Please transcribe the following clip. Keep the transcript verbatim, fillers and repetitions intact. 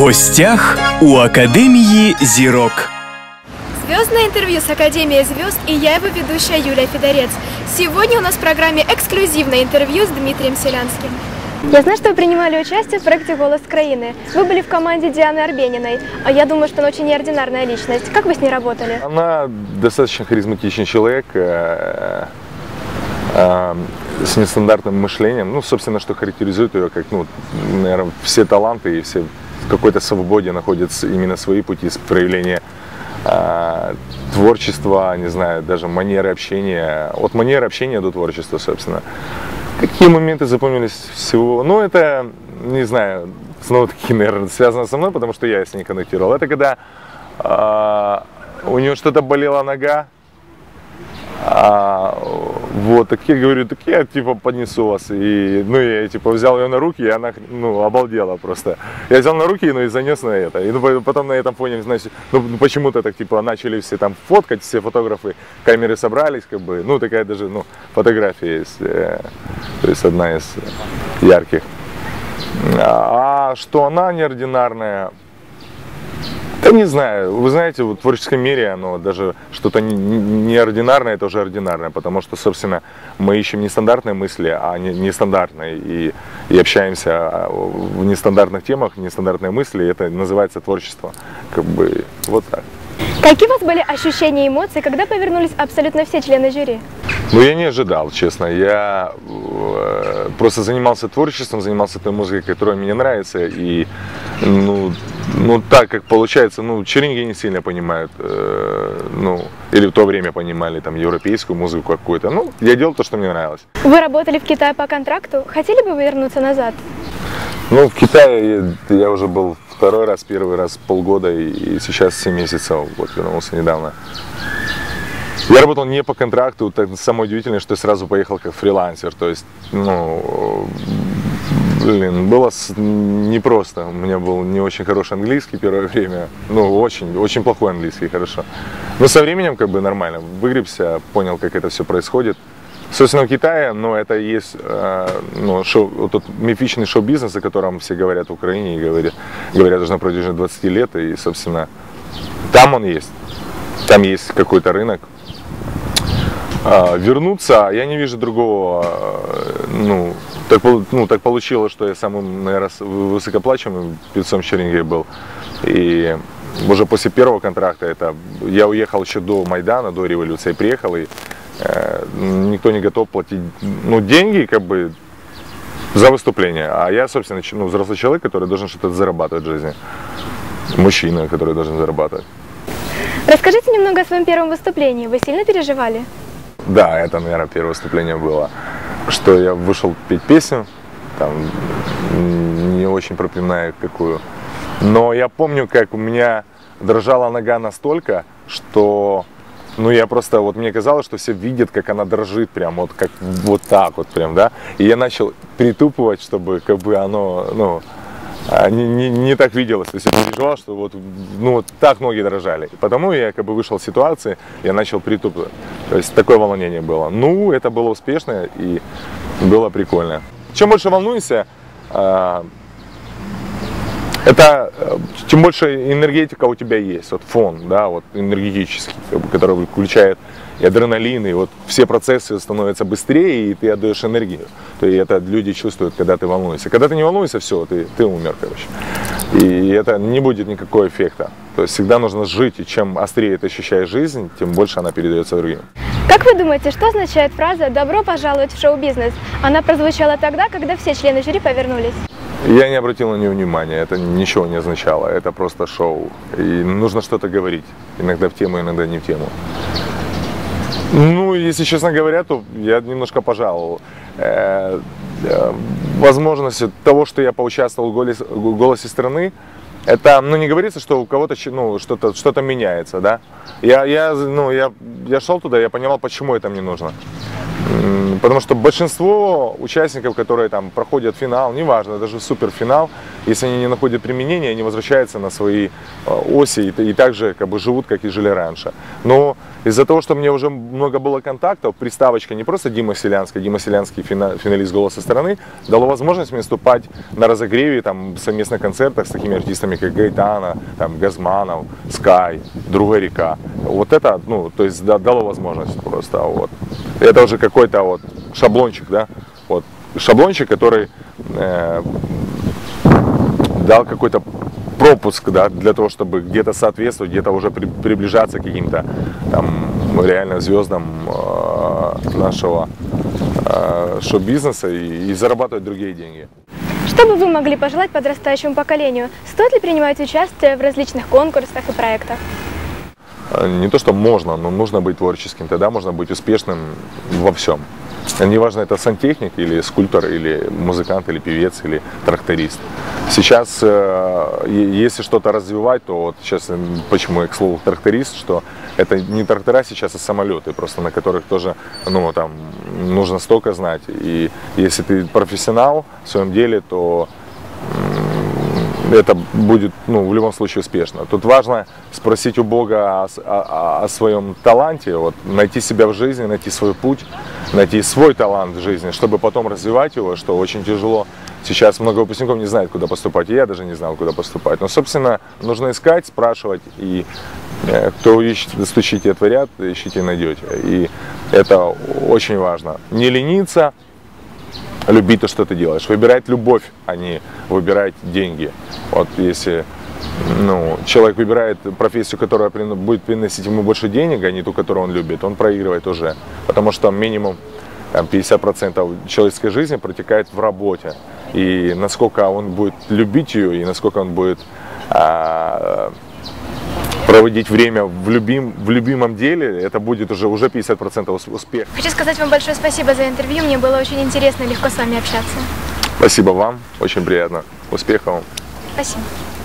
гостях у Академии Зірок. Звездное интервью с Академией звезд, и я его ведущая Юлия Федорец. Сегодня у нас в программе эксклюзивное интервью с Дмитрием Селянским. Я знаю, что вы принимали участие в проекте «Голос Краины». Вы были в команде Дианы Арбениной, а я думаю, что она очень неординарная личность. Как вы с ней работали? Она достаточно харизматичный человек, э, э, с нестандартным мышлением. Ну, собственно, что характеризует ее, как, ну, наверное, все таланты и все в какой-то свободе находят именно свои пути проявления э, творчества, не знаю, даже манеры общения. От манеры общения до творчества, собственно. Какие моменты запомнились всего? Ну, это, не знаю, снова-таки, наверное, связано со мной, потому что я с ней коннектировал. Это когда э, у нее что-то болела нога, а, вот, так я говорю, так я, типа, поднесу вас. И, ну, я, типа, взял ее на руки, и она, ну, обалдела просто. Я взял на руки, ну, и занес на это. И ну, потом на этом фоне, значит, ну, почему-то так, типа, начали все там фоткать, все фотографы, камеры собрались, как бы, ну, такая даже, ну, фотография есть, э, то есть одна из ярких. А что она неординарная? Да не знаю, вы знаете, в творческом мире оно даже что-то неординарное, это уже ординарное, потому что, собственно, мы ищем нестандартные мысли, а не нестандартные, и, и общаемся в нестандартных темах, нестандартные мысли, и это называется творчество, как бы вот так. Какие у вас были ощущения и эмоции, когда повернулись абсолютно все члены жюри? Ну, я не ожидал, честно. Я э, просто занимался творчеством, занимался той музыкой, которая мне нравится. И, ну, ну так как получается, ну, черенги не сильно понимают, э, ну, или в то время понимали там европейскую музыку какую-то. Ну, я делал то, что мне нравилось. Вы работали в Китае по контракту. Хотели бы вы вернуться назад? Ну, в Китае я, я уже был второй раз, первый раз полгода, и, и сейчас семь месяцев, вот, вернулся недавно. Я работал не по контракту, так, самое удивительное, что я сразу поехал как фрилансер, то есть, ну, блин, было непросто, у меня был не очень хороший английский первое время, ну, очень, очень плохой английский, хорошо. Но со временем, как бы, нормально, выгребся, понял, как это все происходит. Собственно, в Китае, но это и есть э, ну, шоу, вот тот мифичный шоу-бизнес, о котором все говорят в Украине, и говорят, говорят уже на протяжении двадцати лет, и, собственно, там он есть, там есть какой-то рынок. А, вернуться, я не вижу другого, ну так, ну, так получилось, что я самым, наверное, высокоплачиваемым певцом в Чернигіві был, и уже после первого контракта, это, я уехал еще до Майдана, до революции, приехал, и э, никто не готов платить, ну, деньги, как бы, за выступление, а я, собственно, ну, взрослый человек, который должен что-то зарабатывать в жизни, мужчина, который должен зарабатывать. Расскажите немного о своем первом выступлении, вы сильно переживали? Да, это, наверное, первое выступление было, что я вышел петь песню, там, не очень пропоминаю какую, но я помню, как у меня дрожала нога настолько, что, ну, я просто, вот мне казалось, что все видят, как она дрожит, прям вот, как, вот так вот, прям, да, и я начал притупывать, чтобы, как бы, оно, ну, Не, не, не так виделось, то есть я переживал, что вот, ну, вот так ноги дрожали. И потому я как бы вышел из ситуации, я начал притупывать. То есть такое волнение было. Ну, это было успешно и было прикольно. Чем больше волнуешься, это тем больше энергетика у тебя есть, вот фон, да, вот энергетический, который включает и адреналин, и вот все процессы становятся быстрее, и ты отдаешь энергию. То есть это люди чувствуют, когда ты волнуешься. Когда ты не волнуешься, все, ты, ты умер, короче. И это не будет никакого эффекта. То есть всегда нужно жить, и чем острее ты ощущаешь жизнь, тем больше она передается другим. Как вы думаете, что означает фраза «добро пожаловать в шоу-бизнес»? Она прозвучала тогда, когда все члены жюри повернулись. Я не обратил на нее внимания, это ничего не означало, это просто шоу. И нужно что-то говорить, иногда в тему, иногда не в тему. Ну, если честно говоря, то я немножко пожаловал. Э, э, возможность того, что я поучаствовал в голосе, в голосе страны, это, ну, не говорится, что у кого-то, ну, что-то что-то меняется, да. Я, я, ну, я, я шел туда, я понимал, почему это мне нужно. Потому что большинство участников, которые там проходят финал, неважно, даже суперфинал, если они не находят применения, они возвращаются на свои оси и, и так же как бы живут, как и жили раньше. Но из-за того, что мне уже много было контактов, приставочка не просто Дима Селянский, Дима Селянский финалист «Голоса страны», дало возможность мне выступать на разогреве, там, совместных концертах с такими артистами, как Гайтана, там, Газманов, Скай, Другая река. Вот это, ну, то есть дало возможность просто, вот. Это уже какой-то вот шаблончик, да, вот, шаблончик, который э, дал какой-то пропуск, да, для того, чтобы где-то соответствовать, где-то уже при, приближаться к каким-то там реально звездам э, нашего э, шоу-бизнеса и, и зарабатывать другие деньги. Что бы вы могли пожелать подрастающему поколению? Стоит ли принимать участие в различных конкурсах и проектах? Не то, что можно, но нужно быть творческим, тогда можно быть успешным во всем. Неважно, это сантехник, или скульптор, или музыкант, или певец, или тракторист. Сейчас, если что-то развивать, то вот сейчас, почему я к слову тракторист, что это не трактора сейчас, а самолеты, просто на которых тоже, ну, там, нужно столько знать. И если ты профессионал в своем деле, то это будет, ну, в любом случае успешно. Тут важно спросить у Бога о, о, о своем таланте, вот, найти себя в жизни, найти свой путь, найти свой талант в жизни, чтобы потом развивать его, что очень тяжело. Сейчас много выпускников не знают, куда поступать, и я даже не знал, куда поступать. Но, собственно, нужно искать, спрашивать, и э, кто ищет, стучите, отворят, ищите, найдете. И это очень важно. Не лениться, любить то, что ты делаешь. Выбирать любовь, а не выбирать деньги. Вот если, ну, человек выбирает профессию, которая будет приносить ему больше денег, а не ту, которую он любит, он проигрывает уже. Потому что минимум там, пятьдесят процентов человеческой жизни протекает в работе. И насколько он будет любить ее, и насколько он будет а, проводить время в, любим, в любимом деле, это будет уже, уже пятьдесят процентов успеха. Хочу сказать вам большое спасибо за интервью. Мне было очень интересно и легко с вами общаться. Спасибо вам. Очень приятно. Успехов вам. Спасибо.